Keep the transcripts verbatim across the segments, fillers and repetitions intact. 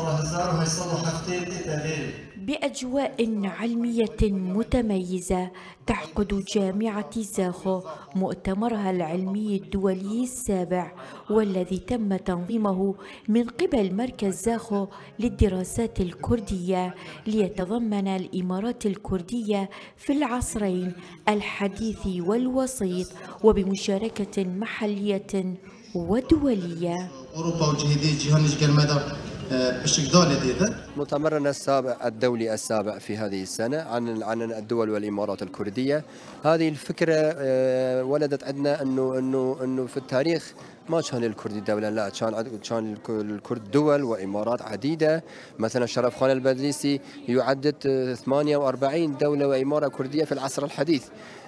بأجواء علمية متميزة تعقد جامعة زاخو مؤتمرها العلمي الدولي السابع، والذي تم تنظيمه من قبل مركز زاخو للدراسات الكردية، ليتضمن الإمارات الكردية في العصرين الحديث والوسيط، وبمشاركة محلية ودولية. مؤتمرنا السابع الدولي السابع في هذه السنة عن عن الدول والإمارات الكردية. هذه الفكرة ولدت عندنا انه انه انه في التاريخ ما كان الكرد دولة، لا كان كان الكرد دول وإمارات عديدة. مثلا شرف خان البدريسي يعدد ثمانية وأربعين دولة وإمارة كردية في العصر الحديث.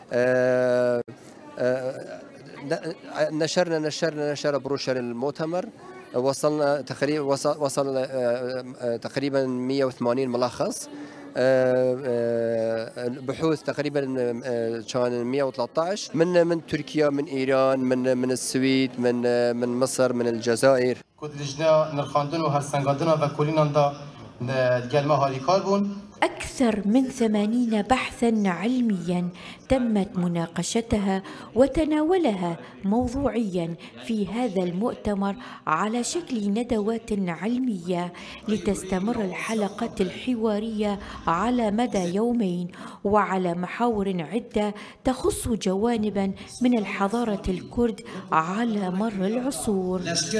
نشرنا نشرنا نشر بروشر المؤتمر، وصلنا تقريبا وصل, وصل تقريبا مئة وثمانين ملخص، بحوث تقريبا كان مئة وثلاثة عشر من من تركيا، من ايران، من من السويد، من من مصر، من الجزائر. أكثر من ثمانين بحثاً علمياً تمت مناقشتها وتناولها موضوعياً في هذا المؤتمر على شكل ندوات علمية، لتستمر الحلقات الحوارية على مدى يومين وعلى محاور عدة تخص جوانباً من الحضارة الكرد على مر العصور.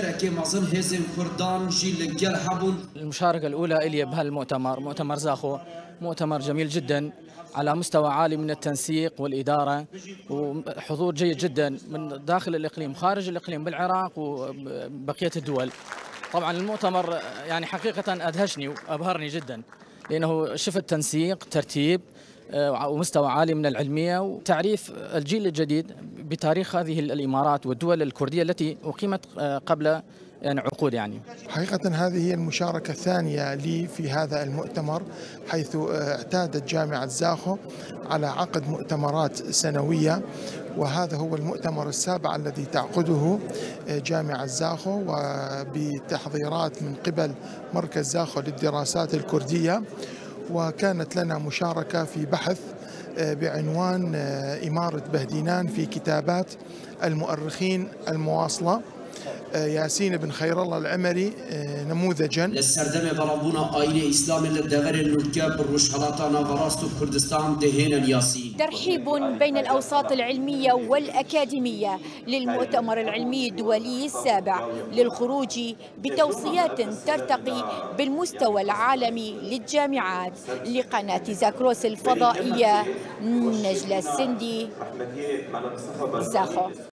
المشاركة الأولى إلي بهالمؤتمر، مؤتمر زاخو، مؤتمر جميل جدا على مستوى عالي من التنسيق والإدارة، وحضور جيد جدا من داخل الإقليم خارج الإقليم بالعراق وبقية الدول. طبعا المؤتمر يعني حقيقة أدهشني وأبهرني جدا، لأنه شفت تنسيق، ترتيب ومستوى عالي من العلمية وتعريف الجيل الجديد بتاريخ هذه الإمارات والدول الكردية التي أقيمت قبل يعني عقود. يعني حقيقة هذه هي المشاركة الثانية لي في هذا المؤتمر، حيث اعتادت جامعة زاخو على عقد مؤتمرات سنوية، وهذا هو المؤتمر السابع الذي تعقده جامعة زاخو، وبتحضيرات من قبل مركز زاخو للدراسات الكردية. وكانت لنا مشاركة في بحث بعنوان إمارة بهدينان في كتابات المؤرخين المواصلة، ياسين بن خير الله العمري نموذجا. للسردمه ضربونا آيين إسلام للدغر النركب بالرشحلاتنا غراستو كردستان دهين الياسين. ترحيب بين الأوساط العلمية والأكاديمية للمؤتمر العلمي الدولي السابع للخروج بتوصيات ترتقي بالمستوى العالمي للجامعات. لقناة زاكروس الفضائية، نجلة السندي، زاخو.